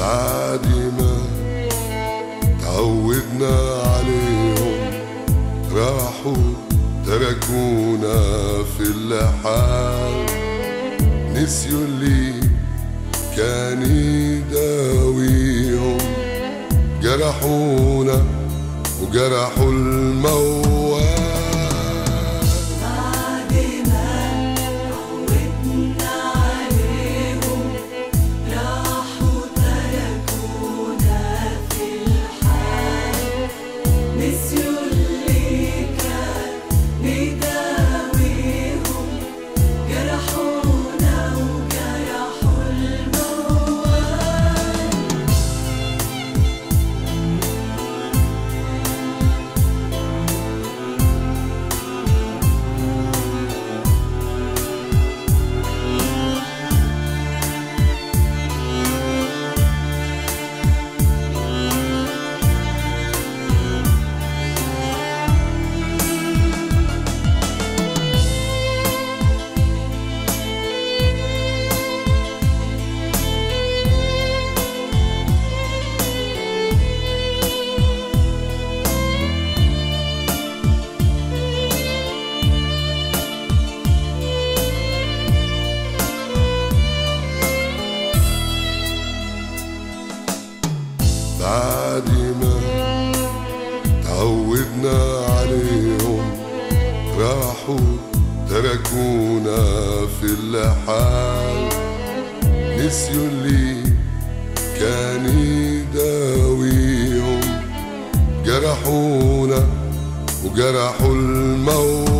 بعد ما تعودنا عليهم راحوا تركونا في اللحال، نسيوا اللي كان يداويهم، جرحونا وجرحوا الموال. بعد ما عودنا عليهم راحوا تركونا في الحال، نسيوا اللي كان يداويهم، جرحونا وجرحوا الموال. بعد ما تعودنا عليهم راحوا تركونا في اللحال، نسيوا اللي كان يداويهم، جرحونا وجرحوا الموت.